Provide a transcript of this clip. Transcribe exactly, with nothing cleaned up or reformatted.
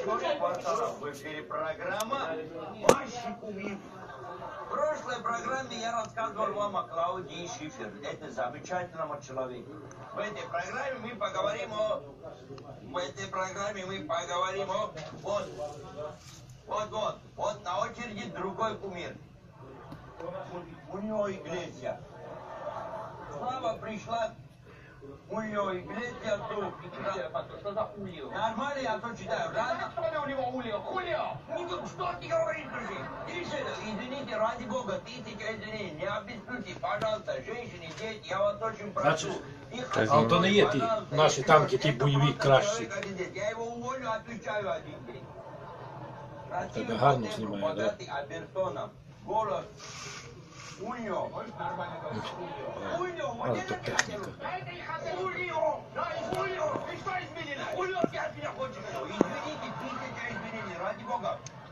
большой квартал. В эфире программа «Ваши кумиры». В прошлой программе я рассказывал вам о Клаудии Шифер. Это замечательного человека. В этой программе мы поговорим о... В этой программе мы поговорим о... Вот, вот, вот. Вот на очереди другой кумир. Хулио Иглесиас. Слава пришла. Хулио Иглесиас тут. Что за Хулио? Нормально, я то читаю. Ради... Кто ли у него Хулио? Хулио! Ну, что ты говоришь, друзья? Извините, ради бога, тысяча извинений. Не обеспечьте, пожалуйста, женщины, дети, я вас очень прошу. А то не є ті наші танки, ті бойові кращі. Я его уволю, отвечаю один день. Тебе гарно знімає, да? Абертоном. Голос. Хулио. Хулио, вот это техніка. Хулио! Хулио! Ты что изменилось? Хулио, ты от меня хочешь? Извините, тысяча извинений, ради бога.